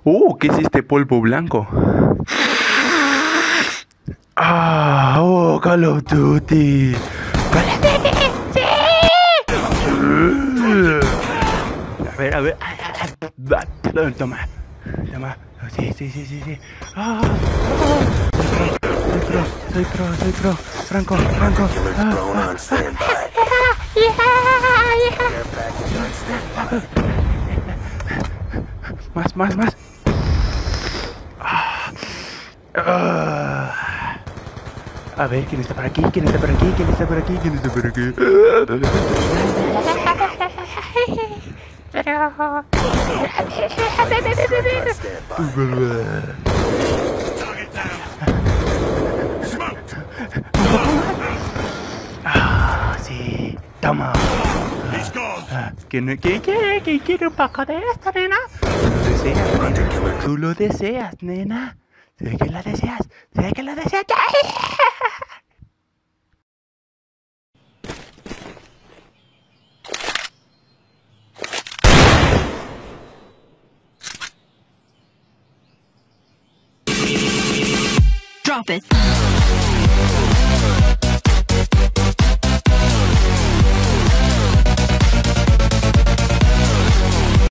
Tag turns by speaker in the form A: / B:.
A: ¿Qué es este polvo blanco? Call of Duty. Call of Duty, sí. A ver. Toma. Sí. Soy pro. Franco. Más. A ver, ¿quién está por aquí? Sí. Toma. ¿Quién quiere un poco de esto, nena? Tú lo deseas, nena. Sé que lo deseas.
B: Drop it.